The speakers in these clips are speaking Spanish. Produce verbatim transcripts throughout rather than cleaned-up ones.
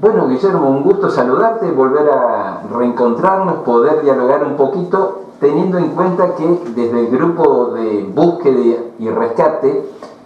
Bueno, Guillermo, un gusto saludarte, volver a reencontrarnos, poder dialogar un poquito, teniendo en cuenta que desde el grupo de búsqueda y rescate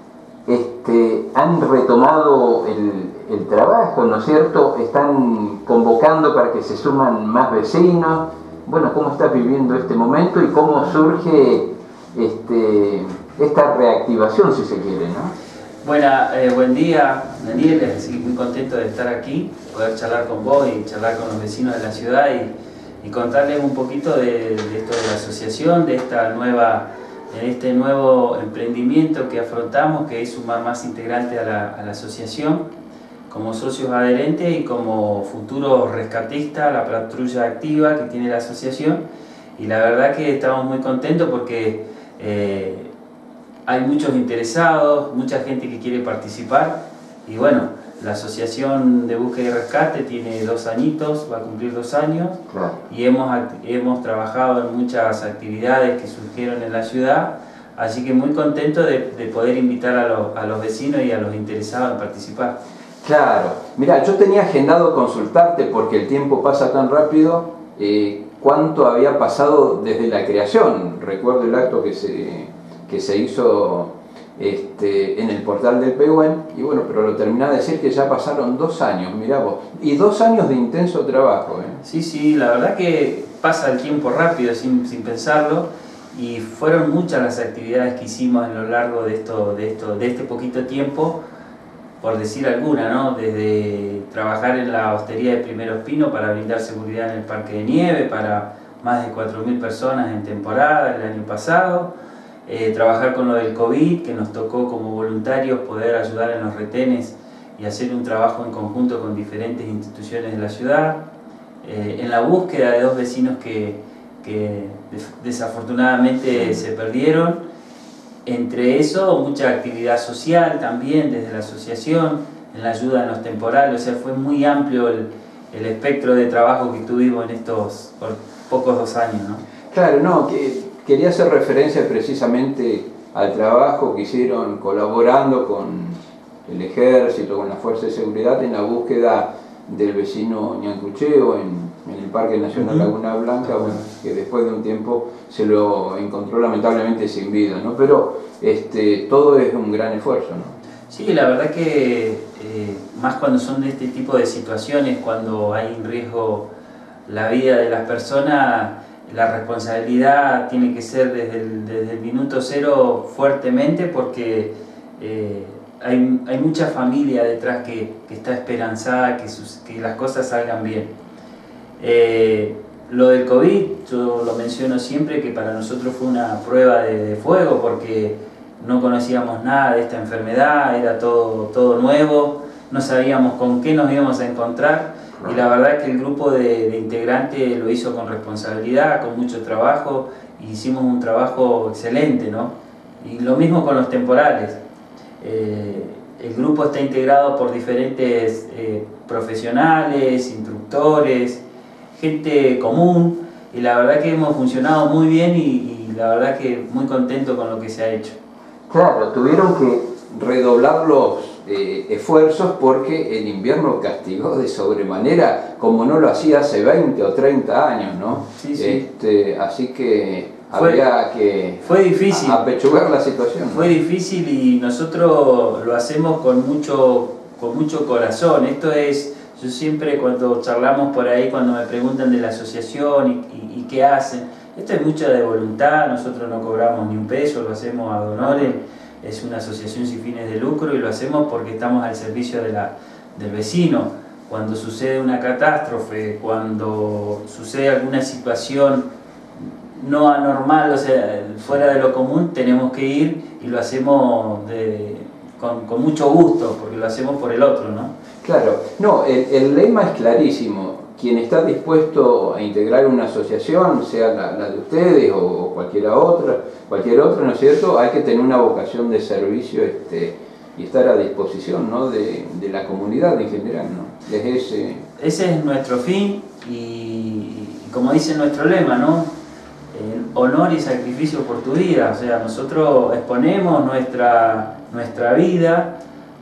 este, han retomado el, el trabajo, ¿no es cierto? Están convocando para que se suman más vecinos. Bueno, ¿cómo estás viviendo este momento y cómo surge este, esta reactivación, si se quiere, ¿no? Buena, eh, buen día, Daniel, estoy muy contento de estar aquí, poder charlar con vos y charlar con los vecinos de la ciudad y, y contarles un poquito de, de esto de la asociación, de esta nueva, de este nuevo emprendimiento que afrontamos, que es sumar más integrantes a la, a la asociación, como socios adherentes y como futuros rescatistas, la patrulla activa que tiene la asociación. Y la verdad que estamos muy contentos porque eh, hay muchos interesados, mucha gente que quiere participar y bueno, la Asociación de Búsqueda y Rescate tiene dos añitos, va a cumplir dos años. Claro. Y hemos, hemos trabajado en muchas actividades que surgieron en la ciudad, así que muy contento de, de poder invitar a los, a los vecinos y a los interesados a participar. Claro, mira, yo tenía agendado consultarte porque el tiempo pasa tan rápido, eh, cuánto había pasado desde la creación. Recuerdo el acto que se... que se hizo este, en el portal del Pehuen, y bueno, pero lo terminaba de decir que ya pasaron dos años, mirá vos, y dos años de intenso trabajo. ¿eh? Sí, sí, la verdad que pasa el tiempo rápido sin, sin pensarlo, y fueron muchas las actividades que hicimos a lo largo de, esto, de, esto, de este poquito tiempo, por decir alguna, ¿no? Desde trabajar en la hostería de Primeros Pinos para brindar seguridad en el Parque de Nieve para más de cuatro mil personas en temporada el año pasado. Eh, trabajar con lo del COVID, que nos tocó como voluntarios poder ayudar en los retenes y hacer un trabajo en conjunto con diferentes instituciones de la ciudad, eh, en la búsqueda de dos vecinos que, que desafortunadamente se perdieron, entre eso mucha actividad social también desde la asociación, en la ayuda en los temporales, o sea, fue muy amplio el, el espectro de trabajo que tuvimos en estos por pocos dos años, ¿no? Claro, no, que quería hacer referencia precisamente al trabajo que hicieron colaborando con el Ejército, con la Fuerza de Seguridad en la búsqueda del vecino Ñancucheo en, en el Parque Nacional uh-huh. Laguna Blanca, bueno, que después de un tiempo se lo encontró lamentablemente sin vida, ¿no? Pero este, todo es un gran esfuerzo, ¿no? Sí, la verdad que eh, más cuando son de este tipo de situaciones, cuando hay en riesgo la vida de las personas, la responsabilidad tiene que ser desde el, desde el minuto cero fuertemente porque eh, hay, hay mucha familia detrás que, que está esperanzada que, sus, que las cosas salgan bien. Eh, lo del COVID, yo lo menciono siempre que para nosotros fue una prueba de, de fuego porque no conocíamos nada de esta enfermedad, era todo, todo nuevo, no sabíamos con qué nos íbamos a encontrar. Y la verdad es que el grupo de, de integrantes lo hizo con responsabilidad, con mucho trabajo, y hicimos un trabajo excelente, ¿no? Y lo mismo con los temporales. Eh, el grupo está integrado por diferentes eh, profesionales, instructores, gente común, y la verdad que hemos funcionado muy bien y, y la verdad que muy contento con lo que se ha hecho. Claro, tuvieron que redoblar los eh, esfuerzos porque el invierno castigó de sobremanera como no lo hacía hace veinte o treinta años, ¿no? Sí, sí. Este, así que fue, había que fue difícil. apechugar la situación. Fue difícil y nosotros lo hacemos con mucho, con mucho corazón. Esto es, yo siempre cuando charlamos por ahí, cuando me preguntan de la asociación y, y, y qué hacen, esto es mucho de voluntad, nosotros no cobramos ni un peso, lo hacemos ad honorem. Es una asociación sin fines de lucro y lo hacemos porque estamos al servicio de la, del vecino. Cuando sucede una catástrofe, cuando sucede alguna situación no anormal, o sea, fuera de lo común, tenemos que ir y lo hacemos de, con, con mucho gusto, porque lo hacemos por el otro, ¿no? Claro, no, el, el lema es clarísimo. Quien está dispuesto a integrar una asociación, sea la, la de ustedes o cualquiera otra, cualquier otra, ¿no es cierto? Hay que tener una vocación de servicio este, y estar a disposición, ¿no? de, de la comunidad en general, ¿no? Desde ese... ese es nuestro fin y, y como dice nuestro lema, ¿no? El honor y sacrificio por tu vida. O sea, nosotros exponemos nuestra, nuestra vida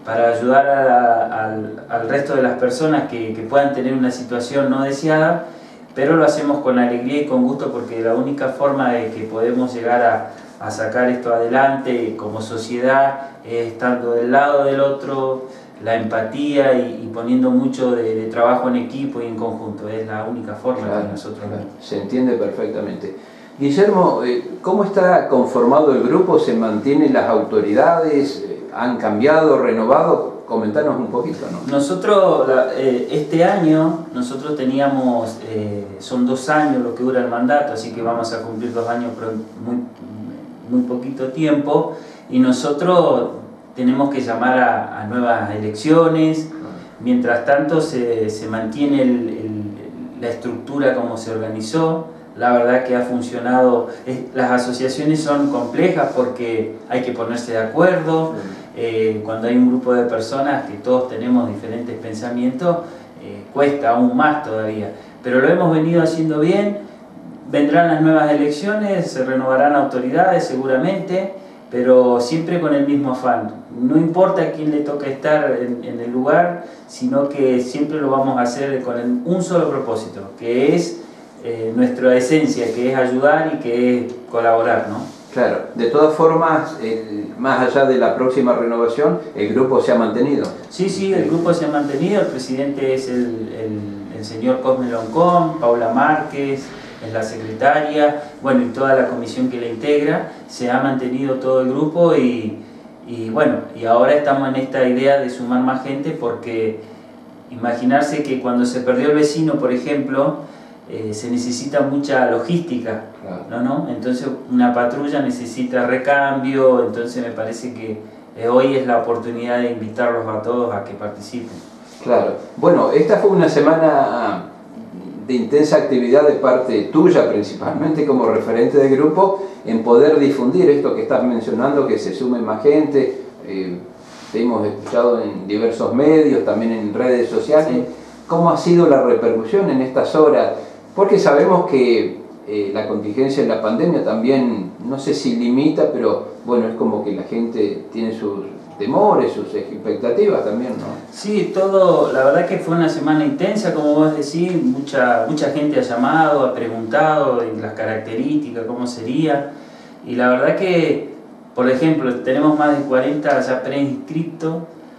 para ayudar a, al, al resto de las personas que, que puedan tener una situación no deseada, pero lo hacemos con alegría y con gusto, porque la única forma de que podemos llegar a, a sacar esto adelante como sociedad es estando del lado del otro, la empatía y, y poniendo mucho de, de trabajo en equipo y en conjunto. Es la única forma claro, que nosotros claro, se entiende perfectamente. Guillermo, ¿cómo está conformado el grupo? ¿Se mantienen las autoridades? ¿Han cambiado, renovado? Comentanos un poquito, ¿no? Nosotros, este año, nosotros teníamos, eh, son dos años lo que dura el mandato, así que vamos a cumplir dos años, pero muy, muy poquito tiempo, y nosotros tenemos que llamar a, a nuevas elecciones. Mientras tanto se, se mantiene el, el, la estructura como se organizó. La verdad que ha funcionado. Las asociaciones son complejas porque hay que ponerse de acuerdo. Eh, cuando hay un grupo de personas que todos tenemos diferentes pensamientos, eh, cuesta aún más todavía. Pero lo hemos venido haciendo bien. Vendrán las nuevas elecciones, se renovarán autoridades seguramente, pero siempre con el mismo afán. No importa a quién le toca estar en, en el lugar, sino que siempre lo vamos a hacer con el, un solo propósito, que es eh, nuestra esencia, que es ayudar y que es colaborar, ¿no? Claro, de todas formas, el, más allá de la próxima renovación, el grupo se ha mantenido. Sí, sí, el grupo se ha mantenido, el presidente es el, el, el señor Cosme Loncón, Paula Márquez, es la secretaria, bueno, y toda la comisión que la integra. Se ha mantenido todo el grupo y, y bueno, y ahora estamos en esta idea de sumar más gente, porque imaginarse que cuando se perdió el vecino, por ejemplo, eh, se necesita mucha logística, claro. ¿no, no? Entonces una patrulla necesita recambio, entonces me parece que eh, hoy es la oportunidad de invitarlos a todos a que participen. Claro, bueno, esta fue una semana de intensa actividad de parte tuya, principalmente como referente del grupo, en poder difundir esto que estás mencionando, que se sume más gente. Eh, te hemos escuchado en diversos medios, también en redes sociales. Sí. ¿Cómo ha sido la repercusión en estas horas? Porque sabemos que eh, la contingencia en la pandemia también, no sé si limita, pero bueno, es como que la gente tiene sus temores, sus expectativas también, ¿no? Sí, todo, la verdad que fue una semana intensa, como vos decís, mucha, mucha gente ha llamado, ha preguntado las características, cómo sería, y la verdad que, por ejemplo, tenemos más de cuarenta ya preinscriptos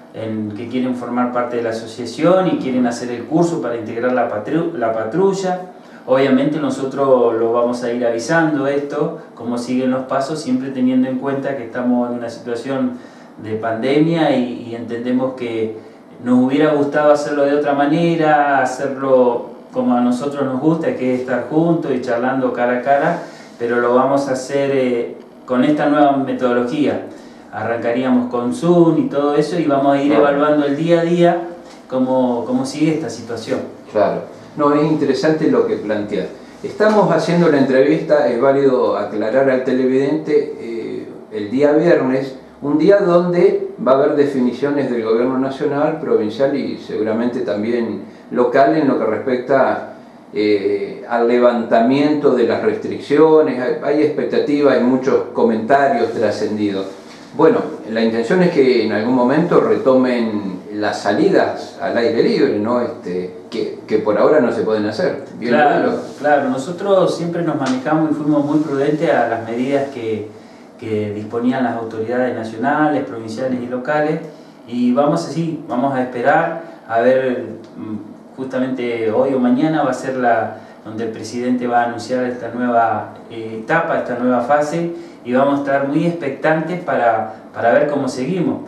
en que quieren formar parte de la asociación y quieren hacer el curso para integrar la, patru la patrulla. Obviamente nosotros lo vamos a ir avisando esto, cómo siguen los pasos, siempre teniendo en cuenta que estamos en una situación de pandemia y, y entendemos que nos hubiera gustado hacerlo de otra manera, hacerlo como a nosotros nos gusta, que es estar juntos y charlando cara a cara, pero lo vamos a hacer eh, con esta nueva metodología. Arrancaríamos con Zoom y todo eso y vamos a ir claro. evaluando el día a día cómo, cómo sigue esta situación. Claro, no, es interesante lo que planteas. Estamos haciendo la entrevista, es válido aclarar al televidente, eh, el día viernes, un día donde va a haber definiciones del gobierno nacional, provincial y seguramente también local en lo que respecta eh, al levantamiento de las restricciones. Hay, hay expectativas, hay muchos comentarios trascendidos. Bueno, la intención es que en algún momento retomen las salidas al aire libre, ¿no? Este, que, que por ahora no se pueden hacer. Bien claro, claro, nosotros siempre nos manejamos y fuimos muy prudentes a las medidas que que disponían las autoridades nacionales, provinciales y locales, y vamos así, vamos a esperar a ver, justamente hoy o mañana va a ser la donde el presidente va a anunciar esta nueva eh, etapa, esta nueva fase, y vamos a estar muy expectantes para, para ver cómo seguimos.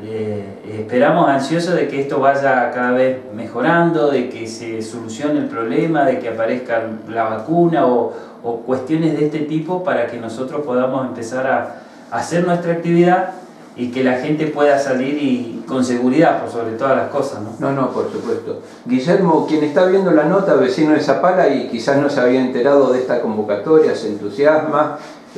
Eh, esperamos ansiosos de que esto vaya cada vez mejorando, de que se solucione el problema, de que aparezca la vacuna o, o cuestiones de este tipo para que nosotros podamos empezar a, a hacer nuestra actividad y que la gente pueda salir y con seguridad, por sobre todas las cosas, ¿no? No, no, por supuesto. Guillermo, quien está viendo la nota, vecino de Zapala y quizás no se había enterado de esta convocatoria, se entusiasma,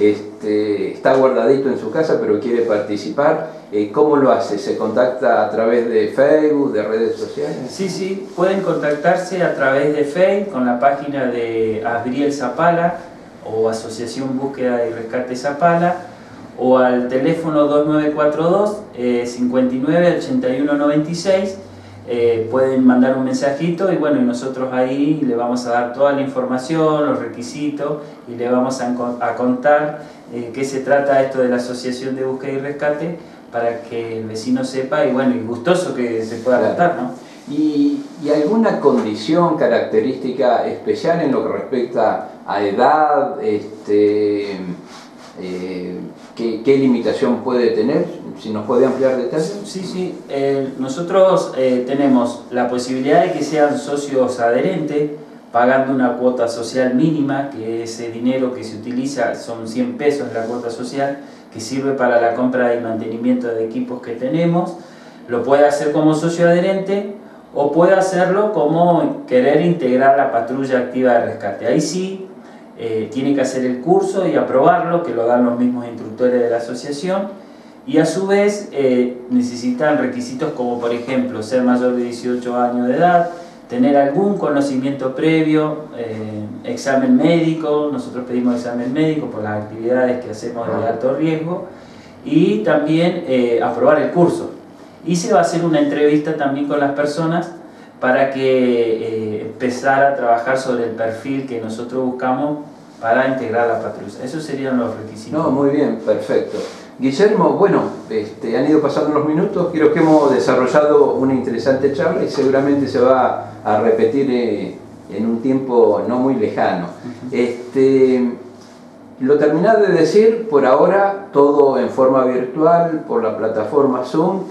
este, está guardadito en su casa pero quiere participar. Eh, ¿Cómo lo hace? ¿Se contacta a través de Facebook, de redes sociales? Sí, sí, pueden contactarse a través de Facebook con la página de Asbriel Zapala o Asociación Búsqueda y Rescate Zapala, o al teléfono dos nueve cuatro dos, cincuenta y nueve, ochenta y uno noventa y seis. Eh, pueden mandar un mensajito y bueno, y nosotros ahí le vamos a dar toda la información, los requisitos, y le vamos a, a contar eh, qué se trata esto de la Asociación de Búsqueda y Rescate, para que el vecino sepa, y bueno, y gustoso que se pueda adaptar, ¿no? ¿Y, ¿Y alguna condición, característica especial en lo que respecta a edad? Este, eh, ¿qué, ¿Qué limitación puede tener? Si nos puede ampliar detalles. Sí, sí. Eh, nosotros eh, tenemos la posibilidad de que sean socios adherentes, pagando una cuota social mínima, que ese dinero que se utiliza son cien pesos la cuota social, que sirve para la compra y mantenimiento de equipos que tenemos. Lo puede hacer como socio adherente o puede hacerlo como querer integrar la patrulla activa de rescate. Ahí sí eh, tiene que hacer el curso y aprobarlo, que lo dan los mismos instructores de la asociación, y a su vez eh, necesitan requisitos como por ejemplo ser mayor de dieciocho años de edad, tener algún conocimiento previo, eh, examen médico. Nosotros pedimos examen médico por las actividades que hacemos de alto riesgo, y también eh, aprobar el curso. Y se va a hacer una entrevista también con las personas para que eh, empezar a trabajar sobre el perfil que nosotros buscamos para integrar la patrulla. Esos serían los requisitos. No, muy bien, perfecto. Guillermo, bueno, este, han ido pasando los minutos, creo que hemos desarrollado una interesante charla y seguramente se va a repetir eh, en un tiempo no muy lejano. Uh-huh. este, lo terminás de decir, por ahora todo en forma virtual, por la plataforma Zoom,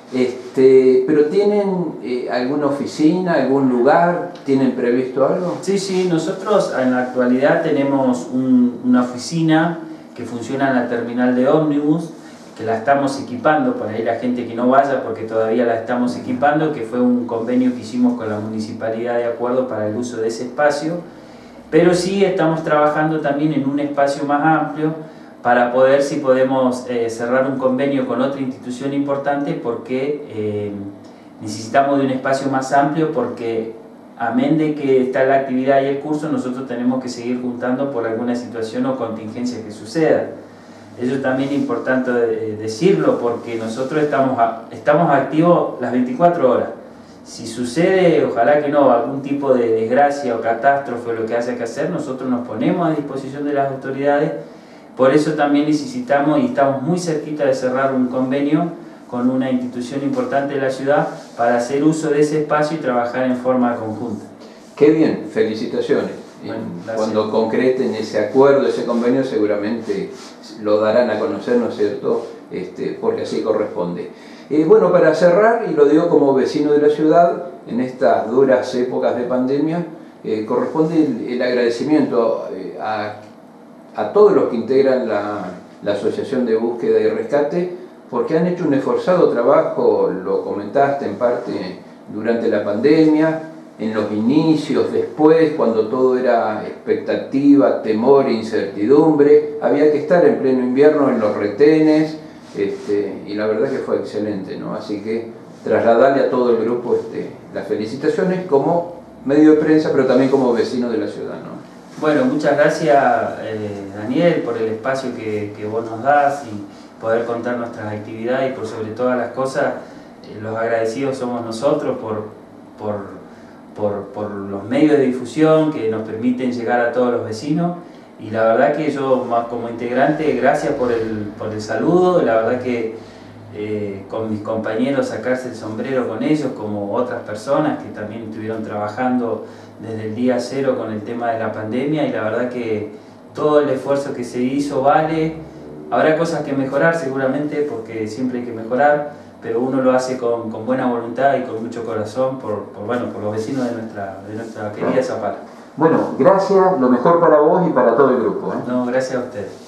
este, pero ¿tienen eh, alguna oficina, algún lugar? ¿Tienen previsto algo? Sí, sí, nosotros en la actualidad tenemos un, una oficina que funciona en la terminal de ómnibus, que la estamos equipando, para ahí la gente que no vaya porque todavía la estamos equipando, que fue un convenio que hicimos con la municipalidad de acuerdo para el uso de ese espacio, pero sí estamos trabajando también en un espacio más amplio para poder, si podemos, eh, cerrar un convenio con otra institución importante, porque eh, necesitamos de un espacio más amplio, porque amén de que está la actividad y el curso, nosotros tenemos que seguir juntando por alguna situación o contingencia que suceda. Eso también es importante decirlo, porque nosotros estamos, a, estamos activos las veinticuatro horas. Si sucede, ojalá que no, algún tipo de desgracia o catástrofe o lo que haya que hacer, nosotros nos ponemos a disposición de las autoridades. Por eso también necesitamos, y estamos muy cerquita de cerrar un convenio con una institución importante de la ciudad para hacer uso de ese espacio y trabajar en forma conjunta. Qué bien, felicitaciones. Bueno, cuando concreten ese acuerdo, ese convenio, seguramente lo darán a conocer, ¿no es cierto? Este, porque así corresponde. Eh, bueno, para cerrar, y lo digo como vecino de la ciudad, en estas duras épocas de pandemia, eh, corresponde el, el agradecimiento eh, a, a todos los que integran la, la Asociación de Búsqueda y Rescate, porque han hecho un esforzado trabajo, lo comentaste en parte durante la pandemia, en los inicios, después, cuando todo era expectativa, temor e incertidumbre, había que estar en pleno invierno en los retenes, este, y la verdad que fue excelente, ¿no? Así que trasladarle a todo el grupo este, las felicitaciones como medio de prensa, pero también como vecino de la ciudad, ¿no? Bueno, muchas gracias eh, Daniel por el espacio que, que vos nos das y poder contar nuestras actividades, y por sobre todas las cosas, eh, los agradecidos somos nosotros por, por, por, por los medios de difusión que nos permiten llegar a todos los vecinos, y la verdad que yo más como integrante, gracias por el, por el saludo. La verdad que eh, con mis compañeros sacarse el sombrero con ellos, como otras personas que también estuvieron trabajando desde el día cero con el tema de la pandemia, y la verdad que todo el esfuerzo que se hizo vale. Habrá cosas que mejorar seguramente, porque siempre hay que mejorar, pero uno lo hace con, con buena voluntad y con mucho corazón por, por, bueno, por los vecinos de nuestra, de nuestra querida Zapala. Bueno, gracias, lo mejor para vos y para todo el grupo, ¿eh? No, gracias a ustedes.